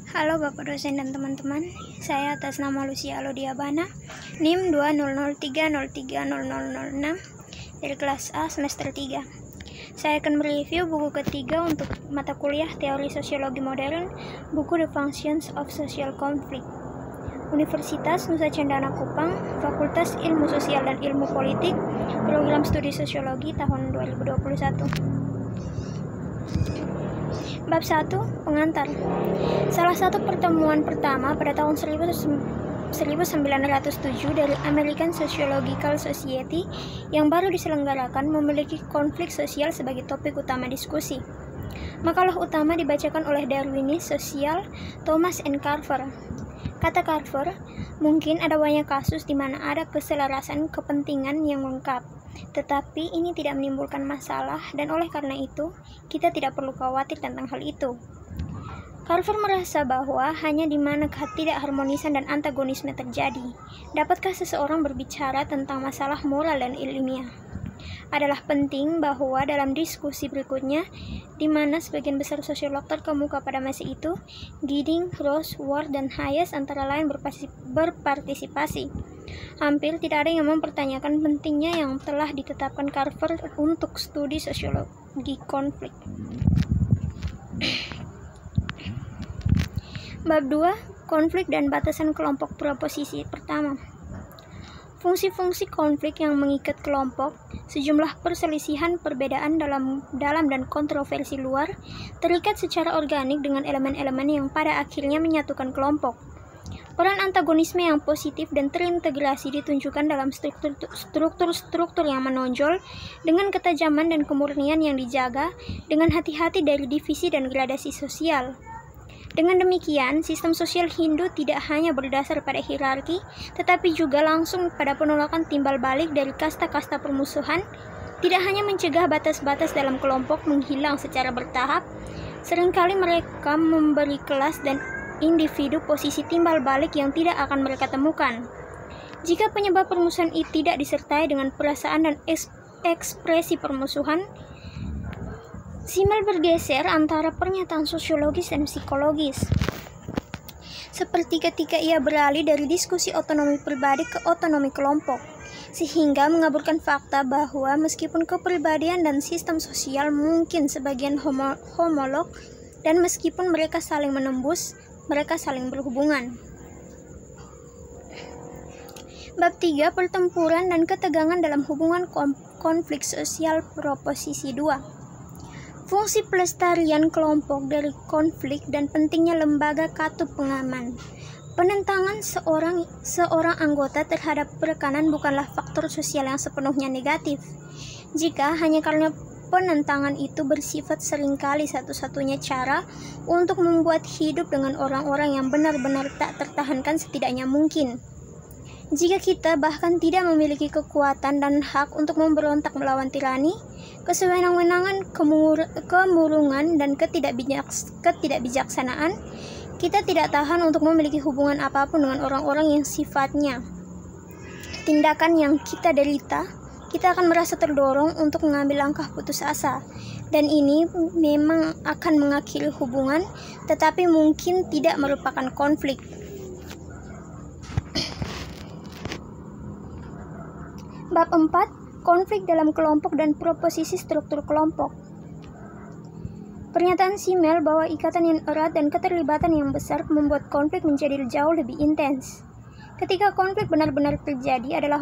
Halo Bapak dosen dan teman-teman, saya atas nama Lucia Alodiabana, NIM 20030300006 dari kelas A semester 3. Saya akan mereview buku ketiga untuk mata kuliah Teori Sosiologi Modern, buku The Functions of Social Conflict. Universitas Nusa Cendana Kupang, Fakultas Ilmu Sosial dan Ilmu Politik, Program Studi Sosiologi tahun 2021. Bab 1. Pengantar. Salah satu pertemuan pertama pada tahun 1907 dari American Sociological Society yang baru diselenggarakan memiliki konflik sosial sebagai topik utama diskusi. Makalah utama dibacakan oleh Darwinis Sosial Thomas N. Carver. Kata Carver, mungkin ada banyak kasus di mana ada keselarasan kepentingan yang lengkap, tetapi ini tidak menimbulkan masalah dan oleh karena itu, kita tidak perlu khawatir tentang hal itu. Carver merasa bahwa hanya di mana ketidakharmonisan dan antagonisme terjadi, dapatkah seseorang berbicara tentang masalah moral dan ilmiah. Adalah penting bahwa dalam diskusi berikutnya, di mana sebagian besar sosiolog terkemuka pada masa itu, Gidding, Ross, Ward, dan Hayes antara lain berpartisipasi. Hampir tidak ada yang mempertanyakan pentingnya yang telah ditetapkan Carver untuk studi sosiologi konflik. Bab 2. Konflik dan batasan kelompok proposisi pertama. Fungsi-fungsi konflik yang mengikat kelompok, sejumlah perselisihan perbedaan dalam dan kontroversi luar, terikat secara organik dengan elemen-elemen yang pada akhirnya menyatukan kelompok. Peran antagonisme yang positif dan terintegrasi ditunjukkan dalam struktur yang menonjol, dengan ketajaman dan kemurnian yang dijaga, dengan hati-hati dari divisi dan gradasi sosial. Dengan demikian, sistem sosial Hindu tidak hanya berdasar pada hierarki, tetapi juga langsung pada penolakan timbal balik dari kasta-kasta permusuhan, tidak hanya mencegah batas-batas dalam kelompok menghilang secara bertahap, seringkali mereka memberi kelas dan individu posisi timbal balik yang tidak akan mereka temukan. Jika penyebab permusuhan itu tidak disertai dengan perasaan dan ekspresi permusuhan, simbol bergeser antara pernyataan sosiologis dan psikologis. Seperti ketika ia beralih dari diskusi otonomi pribadi ke otonomi kelompok, sehingga mengaburkan fakta bahwa meskipun kepribadian dan sistem sosial mungkin sebagian homolog, dan meskipun mereka saling menembus, mereka saling berhubungan. Bab 3. Pertempuran dan ketegangan dalam hubungan konflik sosial proposisi 2. Fungsi pelestarian kelompok dari konflik dan pentingnya lembaga katup pengaman. Penentangan seorang anggota terhadap perekanan bukanlah faktor sosial yang sepenuhnya negatif. Jika hanya karena penentangan itu bersifat seringkali satu-satunya cara untuk membuat hidup dengan orang-orang yang benar-benar tak tertahankan setidaknya mungkin. Jika kita bahkan tidak memiliki kekuatan dan hak untuk memberontak melawan tirani, kesewenang-wenangan, kemurungan, dan ketidakbijaksanaan, kita tidak tahan untuk memiliki hubungan apapun dengan orang-orang yang sifatnya tindakan yang kita derita, kita akan merasa terdorong untuk mengambil langkah putus asa, dan ini memang akan mengakhiri hubungan, tetapi mungkin tidak merupakan konflik. Bab 4. Konflik dalam kelompok dan proposisi struktur kelompok. Pernyataan Simmel bahwa ikatan yang erat dan keterlibatan yang besar membuat konflik menjadi jauh lebih intens. Ketika konflik benar-benar terjadi adalah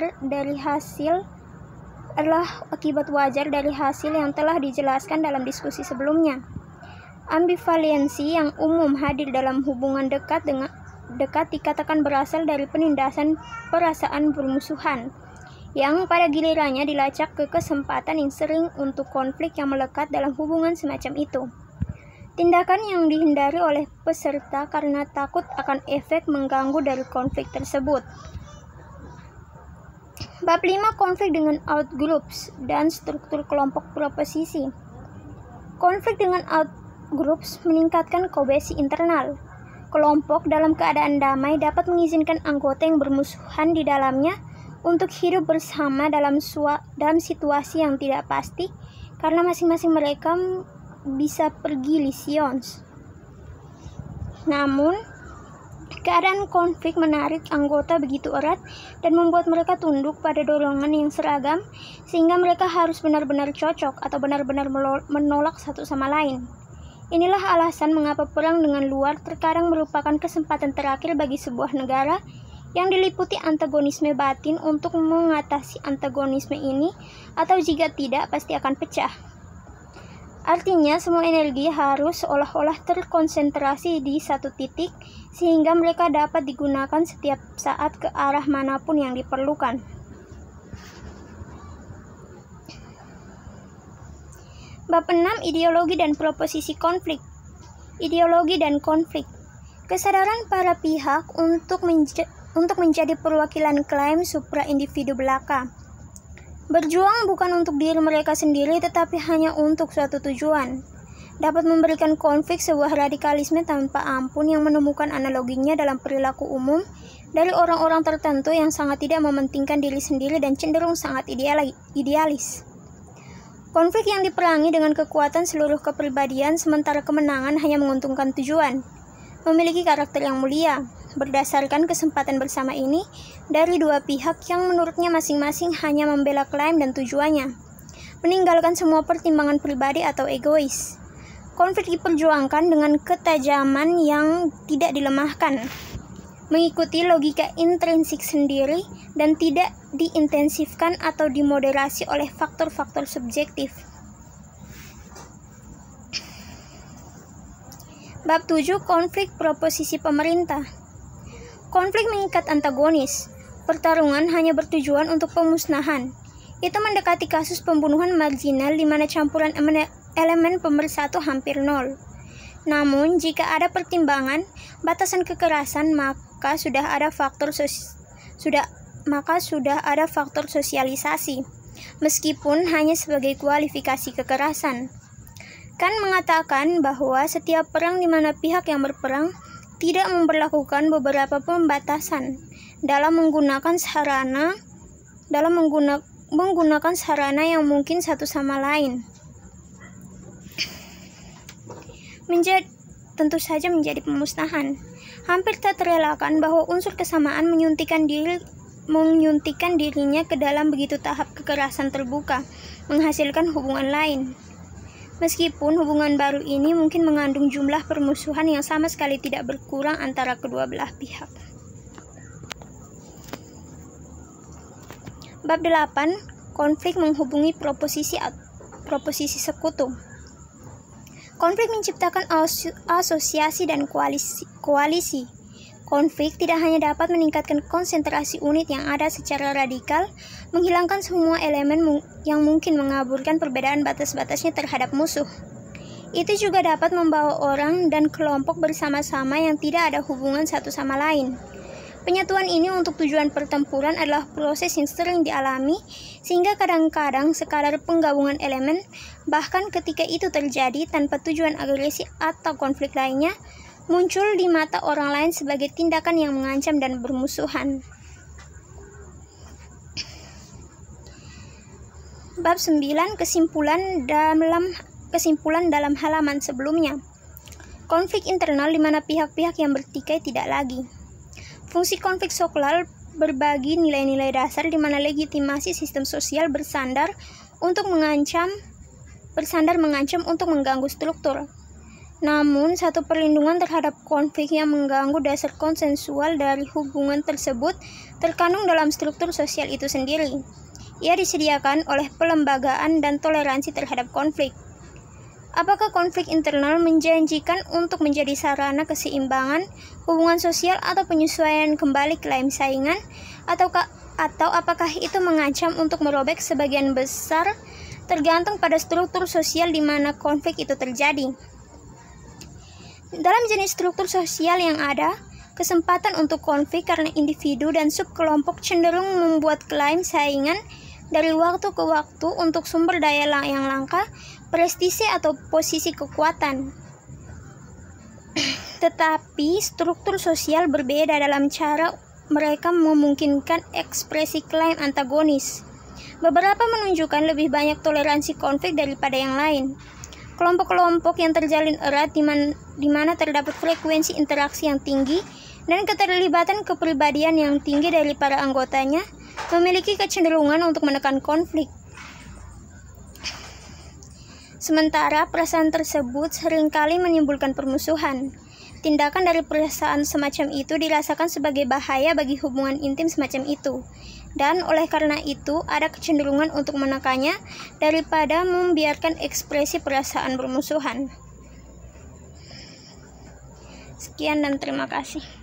akibat wajar dari hasil yang telah dijelaskan dalam diskusi sebelumnya. Ambivalensi yang umum hadir dalam hubungan dekat dikatakan berasal dari penindasan perasaan bermusuhan, yang pada gilirannya dilacak ke kesempatan yang sering untuk konflik yang melekat dalam hubungan semacam itu. Tindakan yang dihindari oleh peserta karena takut akan efek mengganggu dari konflik tersebut. Bab 5. Konflik dengan outgroups dan struktur kelompok proposisi. Konflik dengan outgroups meningkatkan kohesi internal. Kelompok dalam keadaan damai dapat mengizinkan anggota yang bermusuhan di dalamnya untuk hidup bersama dalam situasi yang tidak pasti, karena masing-masing mereka bisa pergi lisions. Namun, keadaan konflik menarik anggota begitu erat dan membuat mereka tunduk pada dorongan yang seragam, sehingga mereka harus benar-benar cocok atau benar-benar menolak satu sama lain. Inilah alasan mengapa perang dengan luar terkadang merupakan kesempatan terakhir bagi sebuah negara yang diliputi antagonisme batin untuk mengatasi antagonisme ini, atau jika tidak pasti akan pecah. Artinya, semua energi harus seolah-olah terkonsentrasi di satu titik, sehingga mereka dapat digunakan setiap saat ke arah manapun yang diperlukan. Bab 6. Ideologi dan proposisi konflik. Ideologi dan konflik. Kesadaran para pihak untuk menjadi perwakilan klaim supra-individu belaka. Berjuang bukan untuk diri mereka sendiri, tetapi hanya untuk suatu tujuan. Dapat memberikan konflik sebuah radikalisme tanpa ampun yang menemukan analoginya dalam perilaku umum dari orang-orang tertentu yang sangat tidak mementingkan diri sendiri dan cenderung sangat idealis. Konflik yang diperangi dengan kekuatan seluruh kepribadian, sementara kemenangan hanya menguntungkan tujuan. Memiliki karakter yang mulia. Berdasarkan kesempatan bersama ini dari dua pihak yang menurutnya masing-masing hanya membela klaim dan tujuannya, meninggalkan semua pertimbangan pribadi atau egois. Konflik diperjuangkan dengan ketajaman yang tidak dilemahkan, mengikuti logika intrinsik sendiri dan tidak diintensifkan atau dimoderasi oleh faktor-faktor subjektif. Bab 7. Konflik proposisi pemerintah. Konflik mengikat antagonis. Pertarungan hanya bertujuan untuk pemusnahan. Itu mendekati kasus pembunuhan marginal di mana campuran elemen pemersatu hampir nol. Namun, jika ada pertimbangan batasan kekerasan, maka sudah ada faktor sosialisasi, meskipun hanya sebagai kualifikasi kekerasan. Kant mengatakan bahwa setiap perang di mana pihak yang berperang tidak memberlakukan beberapa pembatasan dalam menggunakan sarana yang mungkin satu sama lain. Tentu saja menjadi pemusnahan. Hampir tak terelakkan bahwa unsur kesamaan menyuntikkan dirinya ke dalam begitu tahap kekerasan terbuka, menghasilkan hubungan lain. Meskipun hubungan baru ini mungkin mengandung jumlah permusuhan yang sama sekali tidak berkurang antara kedua belah pihak. Bab 8. Konflik menghubungi proposisi sekutu. Konflik menciptakan asosiasi dan koalisi. Konflik tidak hanya dapat meningkatkan konsentrasi unit yang ada secara radikal, menghilangkan semua elemen yang mungkin mengaburkan perbedaan batas-batasnya terhadap musuh. Itu juga dapat membawa orang dan kelompok bersama-sama yang tidak ada hubungan satu sama lain. Penyatuan ini untuk tujuan pertempuran adalah proses yang sering dialami, sehingga kadang-kadang sekadar penggabungan elemen, bahkan ketika itu terjadi tanpa tujuan agresi atau konflik lainnya, muncul di mata orang lain sebagai tindakan yang mengancam dan bermusuhan. Bab 9. Kesimpulan dalam halaman sebelumnya. Konflik internal di mana pihak-pihak yang bertikai tidak lagi. Fungsi konflik sosial berbagi nilai-nilai dasar di mana legitimasi sistem sosial bersandar mengancam untuk mengganggu struktur. Namun, satu perlindungan terhadap konflik yang mengganggu dasar konsensual dari hubungan tersebut terkandung dalam struktur sosial itu sendiri. Ia disediakan oleh pelembagaan dan toleransi terhadap konflik. Apakah konflik internal menjanjikan untuk menjadi sarana keseimbangan hubungan sosial atau penyesuaian kembali klaim saingan, atau apakah itu mengancam untuk merobek sebagian besar, tergantung pada struktur sosial di mana konflik itu terjadi. Dalam jenis struktur sosial yang ada, kesempatan untuk konflik karena individu dan subkelompok cenderung membuat klaim saingan dari waktu ke waktu untuk sumber daya yang langka, prestise atau posisi kekuatan. Tetapi struktur sosial berbeda dalam cara mereka memungkinkan ekspresi klaim antagonis. Beberapa menunjukkan lebih banyak toleransi konflik daripada yang lain. Kelompok-kelompok yang terjalin erat di mana terdapat frekuensi interaksi yang tinggi dan keterlibatan kepribadian yang tinggi dari para anggotanya memiliki kecenderungan untuk menekan konflik. Sementara perasaan tersebut seringkali menimbulkan permusuhan. Tindakan dari perasaan semacam itu dirasakan sebagai bahaya bagi hubungan intim semacam itu. Dan oleh karena itu, ada kecenderungan untuk menekannya daripada membiarkan ekspresi perasaan bermusuhan. Sekian dan terima kasih.